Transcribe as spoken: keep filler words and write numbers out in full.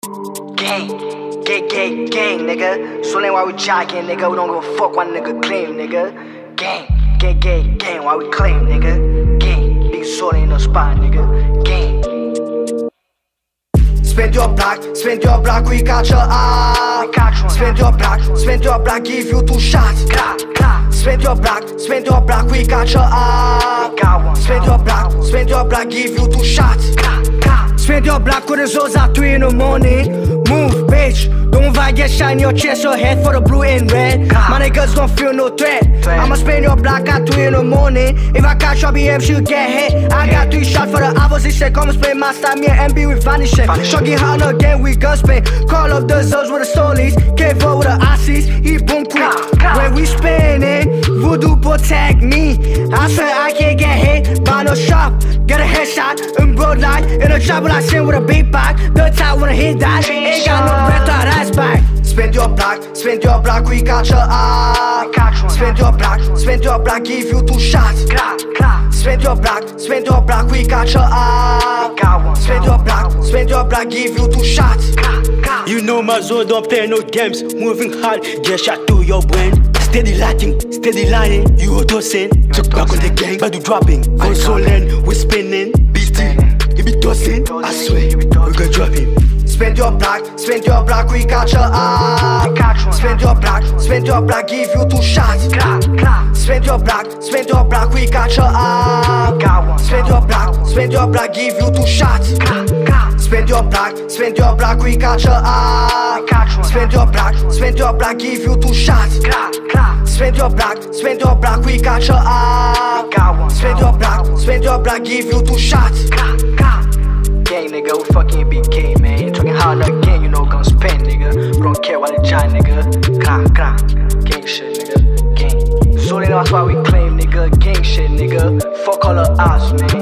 Gang, gang, gang, gang, nigga. So then why we jogging, nigga? We don't give a fuck why nigga claim, nigga. Gang, gang, gang, gang, why we claim, nigga? Gang, big sword in the spot, nigga. Gang. Spend your block, spend your block, we got your eye. Spend your block, spend your block, give you two shots. Spend your block, spend your block, we got your eye. Spend your block, spend your block, give you two shots. Spend your block with the zones at three in the morning. Move, bitch, don't vibe, get shine your chest, your head for the blue and red. My niggas don't feel no threat. I'ma spend your block at three in the morning. If I catch your B M, she'll get hit. I got three shots for the opposition. Come and spend my style, me and M B with vanishing. Shoggy hard again, we gun spin. Call up the zones with the stolies. K four with the Aussies, he boom quick. When we spinning, voodoo protect me. I swear I can't get hit by no shot. Get a headshot, in broad light. In a trouble I sing with a big bag. The top wanna hit that. Ain't got no breath or that's back. Spend your block, spend your block, we got your eye. Spend your block, spend your block, give you two shots. Spend your block, spend your block, we got your eye. Spend your block, spend your block, give you two shots. You know my zone don't play no games. Moving hard, get shot to your brain. Steady lighting, steady lying, you auto-sin. Check back on the gang, but you dropping. Consoling, we spinning, beating. You be tossing, I swear, we gon' drop him. Spend your block, spend your block, we got your eye. Spend your block, spend your block, give you two shots. Spend your block, spend your block, we got your eye. Spend your block, spend your block, give you two shots. Spend your block, spend your block, we got your eye. Spend your block, spend your block, give you two shots. Spend your block, spend your block, we got your eye. Spend your block, spend your block, give you two shots. Gang, nigga, we fucking B K, man. Talking hard again, you know, gon' spend, nigga. We don't care what the giant, nigga. Kra, kra. Gang shit, nigga. Gang. So they know that's why we claim, nigga. Gang shit, nigga. Fuck all of us, man.